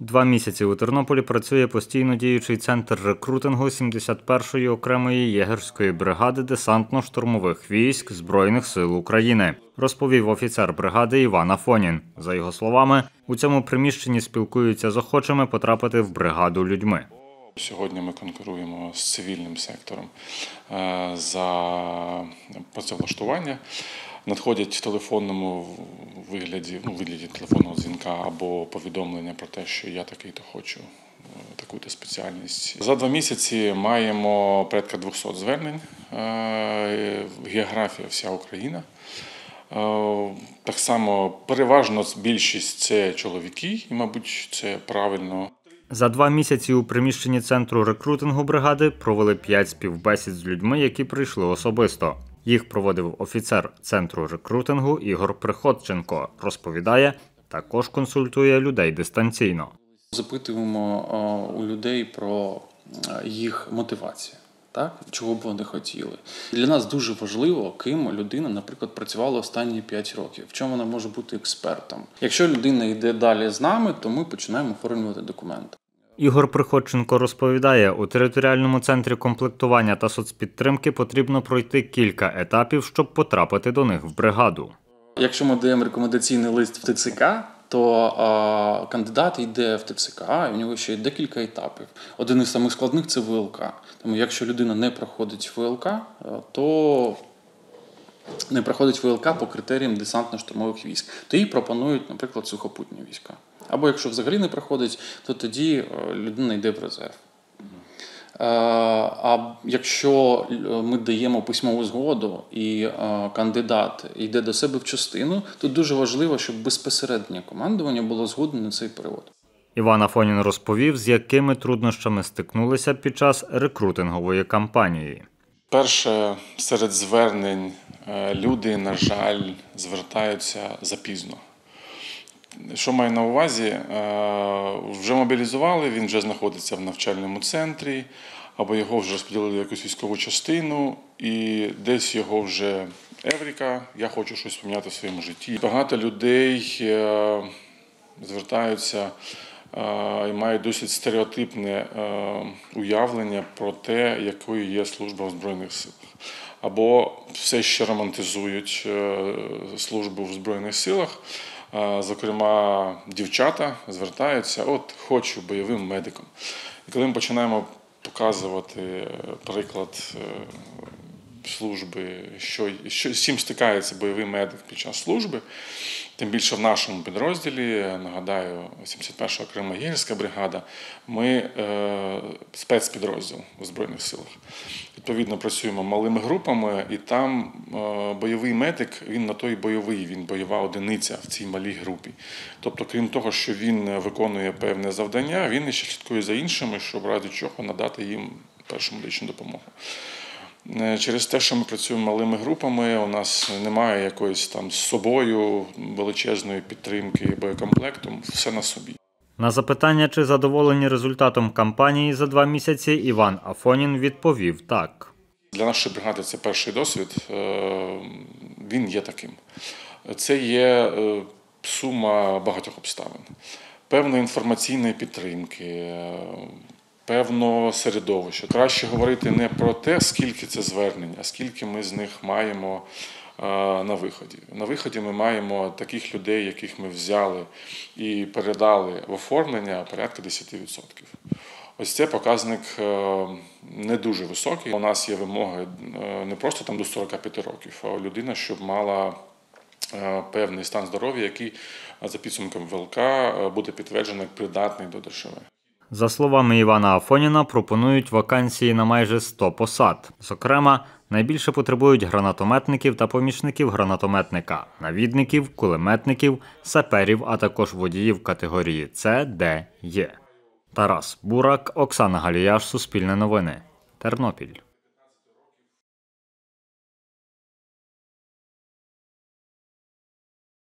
2 місяці у Тернополі працює постійно діючий центр рекрутингу 71-ї окремої єгерської бригади десантно-штурмових військ Збройних сил України, розповів офіцер бригади Іван Афонін. За його словами, у цьому приміщенні спілкуються з охочими потрапити в бригаду людьми. Сьогодні ми конкуруємо з цивільним сектором за працевлаштування. Надходять в телефонному вигляді, телефонного дзвінка або повідомлення про те, що я такий-то хочу таку-то спеціальність. За 2 місяці маємо порядка 200 звернень. Географія вся Україна. Так само переважно більшість – це чоловіки, і, мабуть, це правильно. За 2 місяці у приміщенні центру рекрутингу бригади провели 5 співбесід з людьми, які прийшли особисто. Їх проводив офіцер центру рекрутингу Ігор Приходченко. Розповідає, також консультує людей дистанційно. Запитуємо у людей про їх мотивацію, так? Чого б вони хотіли. Для нас дуже важливо, ким людина, наприклад, працювала останні 5 років, в чому вона може бути експертом. Якщо людина йде далі з нами, то ми починаємо оформлювати документи. Ігор Приходченко розповідає, у територіальному центрі комплектування та соцпідтримки потрібно пройти кілька етапів, щоб потрапити до них в бригаду. Якщо ми даємо рекомендаційний лист в ТЦК, то кандидат йде в ТЦК, і в нього ще є декілька етапів. Один із самих складних – це ВЛК. Тому якщо людина не проходить ВЛК, то не проходить ВЛК по критеріям десантно-штурмових військ, то їй пропонують, наприклад, сухопутні війська. Або якщо взагалі не проходить, то тоді людина йде в резерв. А якщо ми даємо письмову згоду і кандидат йде до себе в частину, то дуже важливо, щоб безпосереднє командування було згодне на цей перевод. Іван Афонін розповів, з якими труднощами стикнулися під час рекрутингової кампанії. Перше, серед звернень люди, на жаль, звертаються запізно. Що маю на увазі? Вже мобілізували, він вже знаходиться в навчальному центрі, або його вже розподілили в якусь військову частину, і десь його вже еврика, я хочу щось поміняти в своєму житті. Багато людей звертаються і мають досить стереотипне уявлення про те, якою є служба в Збройних силах. Або все ще романтизують службу в Збройних силах. Зокрема, дівчата звертаються, от хочу бойовим медиком. І коли ми починаємо показувати приклад служби, з чим стикається бойовий медик під час служби, тим більше в нашому підрозділі, нагадаю, 71-ша окрема єгерська бригада, ми спецпідрозділ у Збройних силах. Відповідно, працюємо малими групами, і там бойовий медик, він на той бойовий, він бойова одиниця в цій малій групі. Тобто, крім того, що він виконує певне завдання, він ще слідкує за іншими, щоб в разі чого надати їм першу медичну допомогу. Через те, що ми працюємо малими групами, у нас немає якоїсь там з собою величезної підтримки боєкомплектом, все на собі. На запитання, чи задоволені результатом кампанії за 2 місяці, Іван Афонін відповів так. Для нашої бригади це перший досвід, він є таким. Це є сума багатьох обставин, певної інформаційної підтримки, певного середовища. Краще говорити не про те, скільки це звернень, а скільки ми з них маємо на виході. На виході ми маємо таких людей, яких ми взяли і передали в оформлення, порядка 10%. Ось це показник не дуже високий. У нас є вимоги не просто там до 45 років, а людина, щоб мала певний стан здоров'я, який за підсумком ВЛК буде підтверджений як придатний до ДШВ. За словами Івана Афоніна, пропонують вакансії на майже 100 посад. Зокрема, найбільше потребують гранатометників та помічників гранатометника, навідників, кулеметників, саперів, а також водіїв категорії С, Д, Є. Тарас Бурак, Оксана Галіяш, Суспільне новини, Тернопіль.